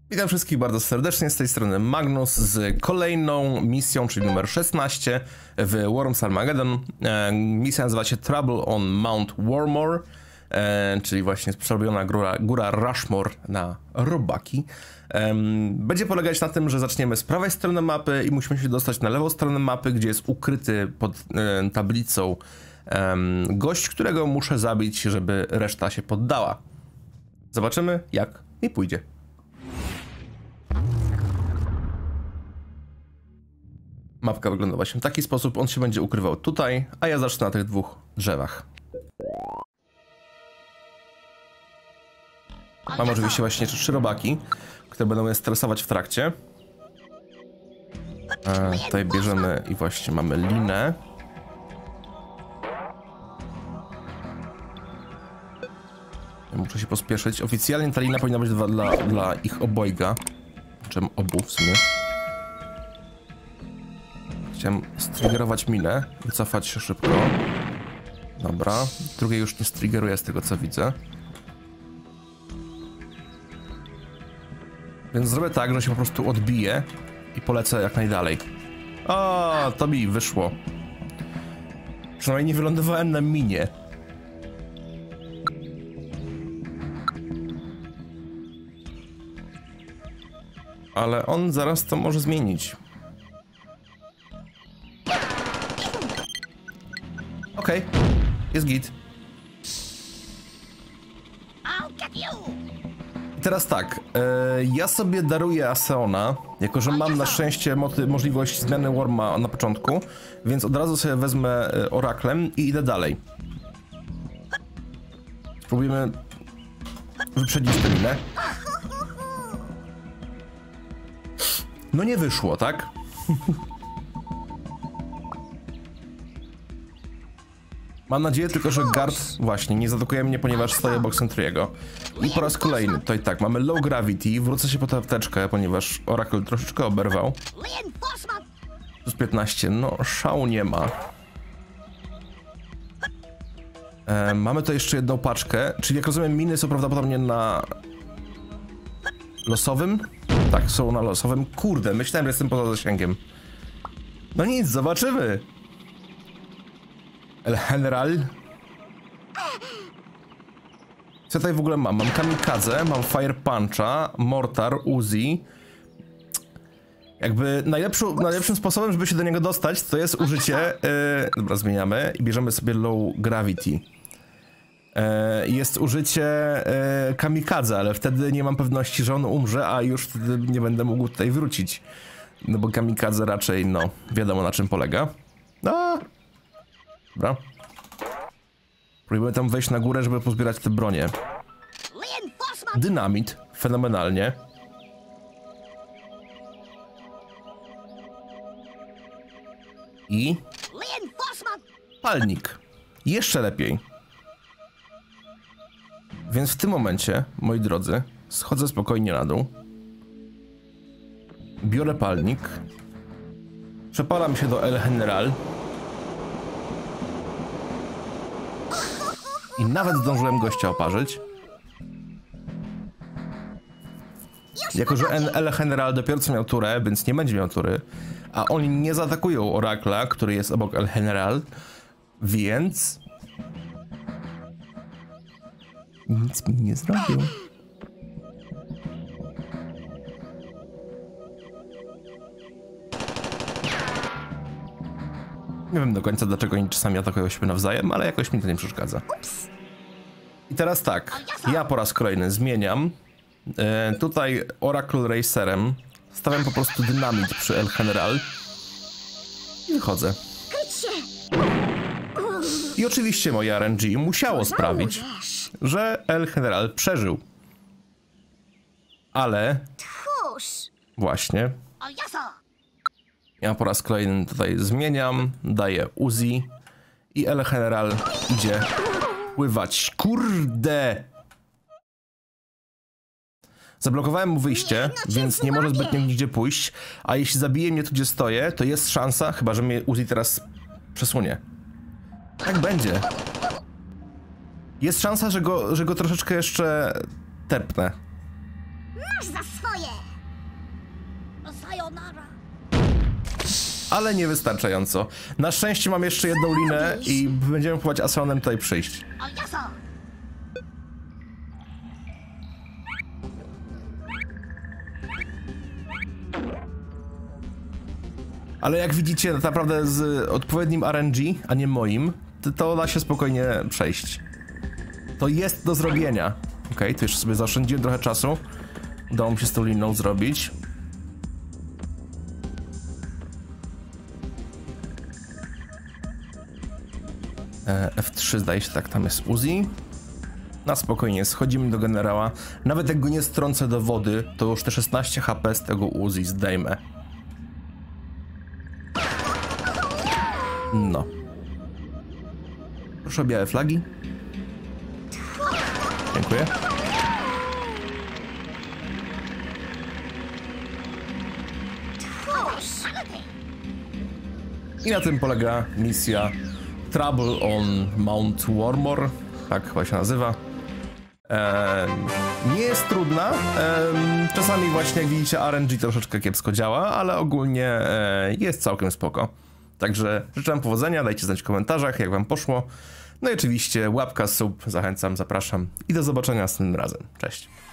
Witam wszystkich bardzo serdecznie, z tej strony Magnus z kolejną misją, czyli numer 16 w Worms Armageddon. Misja nazywa się Trouble on Mount Warmore, czyli właśnie przerobiona góra Rushmore na robaki. Będzie polegać na tym, że zaczniemy z prawej strony mapy i musimy się dostać na lewą stronę mapy, gdzie jest ukryty pod tablicą gość, którego muszę zabić, żeby reszta się poddała. Zobaczymy, jak mi pójdzie. Mapka wygląda właśnie w taki sposób, on się będzie ukrywał tutaj, a ja zacznę na tych dwóch drzewach. Mam oczywiście właśnie 3 robaki, które będą mnie stresować w trakcie. Tutaj bierzemy i właśnie mamy linę. Muszę się pospieszyć. Oficjalnie ta lina powinna być dla ich obojga. Czym obu w sumie. Chciałem striggerować minę, wycofać się szybko. Dobra, drugiej już nie striggeruję z tego co widzę. Więc zrobię tak, że się po prostu odbiję i polecę jak najdalej. O, to mi wyszło. Przynajmniej nie wylądowałem na minie. Ale on zaraz to może zmienić. Okej, jest git. I teraz tak, ja sobie daruję Aseona, jako że mam na szczęście możliwość zmiany Worma na początku, więc od razu sobie wezmę Oraklem i idę dalej. Spróbujemy wyprzedzić tę minę. No nie wyszło, tak? Mam nadzieję tylko, że guard właśnie nie zaatakuje mnie, ponieważ stoję obok Sentry'ego. I po raz kolejny, to i tak, mamy low gravity, wrócę się po tę apteczkę, ponieważ Oracle troszeczkę oberwał. Plus 15, no szału nie ma. Mamy tu jeszcze jedną paczkę, czyli jak rozumiem miny są prawdopodobnie na losowym? Tak, są na losowym. Kurde, myślałem, że jestem poza zasięgiem. No nic, zobaczymy. El General. Co tutaj w ogóle mam? Mam kamikadze, mam fire puncha, mortar, Uzi. Jakby najlepszym sposobem, żeby się do niego dostać, to jest użycie... dobra, zmieniamy i bierzemy sobie low gravity. Jest użycie kamikadze, ale wtedy nie mam pewności, że on umrze, a już wtedy nie będę mógł tutaj wrócić. No bo kamikadze raczej, no, wiadomo na czym polega. No. Dobra. Próbujemy tam wejść na górę, żeby pozbierać te bronie. Dynamit. Fenomenalnie. I... palnik. Jeszcze lepiej. Więc w tym momencie, moi drodzy, schodzę spokojnie na dół. Biorę palnik. Przepalam się do El General. I nawet zdążyłem gościa oparzyć. Jako że El General dopiero co miał turę, więc nie będzie miał tury, a oni nie zaatakują Orakla, który jest obok El General, więc... nic mi nie zrobił. Nie wiem do końca, dlaczego oni czasami atakują siebie nawzajem, ale jakoś mi to nie przeszkadza. I teraz tak, ja po raz kolejny zmieniam. Tutaj Oracle Racerem stawiam po prostu dynamit przy El General i wychodzę. I oczywiście moje RNG musiało sprawić, że El General przeżył. Ale... właśnie... ja po raz kolejny tutaj zmieniam, daję Uzi i El General idzie pływać. Kurde! Zablokowałem mu wyjście, więc nie może zbytnio nigdzie pójść, a jeśli zabije mnie tu, gdzie stoję, to jest szansa, chyba że mnie Uzi teraz przesunie. Tak będzie. Jest szansa, że go troszeczkę jeszcze tepnę. Masz za swoje! Sayonara. Ale niewystarczająco. Na szczęście mam jeszcze jedną linę i będziemy próbować Astronem tutaj przyjść. O jaso! Ale jak widzicie, tak naprawdę z odpowiednim RNG, a nie moim, to da się spokojnie przejść. To jest do zrobienia. Okej, tu jeszcze sobie zaoszczędziłem trochę czasu. Udało mi się z tą liną zrobić. F3 zdaje się, tak, tam jest Uzi. Na spokojnie, schodzimy do generała. Nawet jak go nie strącę do wody, to już te 16 HP z tego Uzi zdejmę. No. Proszę o białe flagi. Dziękuję. I na tym polega misja Trouble on Mount Warmore. Tak chyba się nazywa. Nie jest trudna. Czasami właśnie, jak widzicie, RNG troszeczkę kiepsko działa, ale ogólnie jest całkiem spoko. Także życzę wam powodzenia, dajcie znać w komentarzach, jak wam poszło. No i oczywiście łapka, sub, zachęcam, zapraszam i do zobaczenia następnym razem. Cześć.